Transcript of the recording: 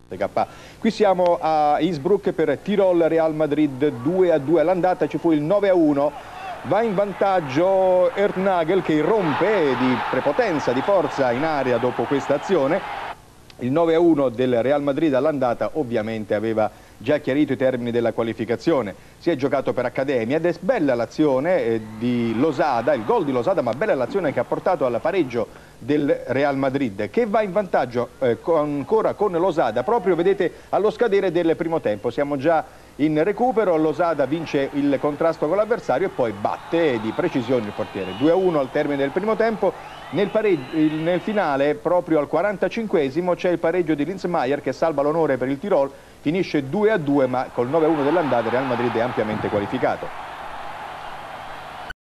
Qui siamo a Innsbruck per Tirol Real Madrid 2-2 all'andata, ci fu il 9-1, va in vantaggio Ertnagel che irrompe di prepotenza, di forza in area dopo questa azione. Il 9-1 del Real Madrid all'andata ovviamente aveva già chiarito i termini della qualificazione, si è giocato per accademia ed è bella l'azione di Losada, il gol di Losada, ma bella l'azione che ha portato al pareggio del Real Madrid, che va in vantaggio ancora con Losada proprio, vedete, allo scadere del primo tempo. Siamo già in recupero, Losada vince il contrasto con l'avversario e poi batte di precisione il portiere. 2-1 al termine del primo tempo. Nel finale, proprio al 45esimo, c'è il pareggio di Linzmeier che salva l'onore per il Tirol, finisce 2-2, ma col 9-1 dell'andata Real Madrid è ampiamente qualificato.